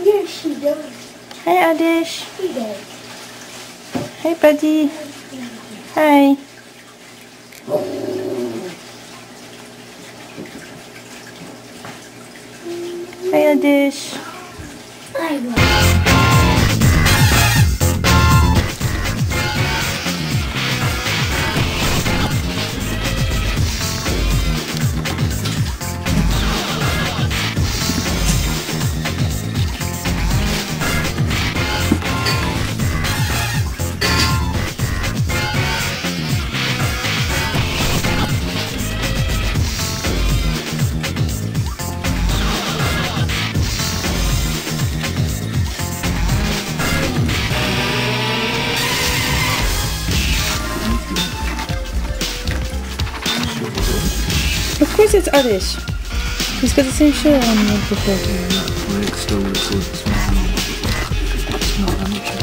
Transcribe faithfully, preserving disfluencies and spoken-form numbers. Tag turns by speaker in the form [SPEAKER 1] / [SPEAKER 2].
[SPEAKER 1] Yes, she does.
[SPEAKER 2] Hey, Oddish.
[SPEAKER 1] She does.
[SPEAKER 2] Hey, buddy. Hi. Hey, Oddish.
[SPEAKER 1] I will.
[SPEAKER 2] Of course it's Oddish. He's got the same shirt on like before.
[SPEAKER 3] Like still looks like it's not that much.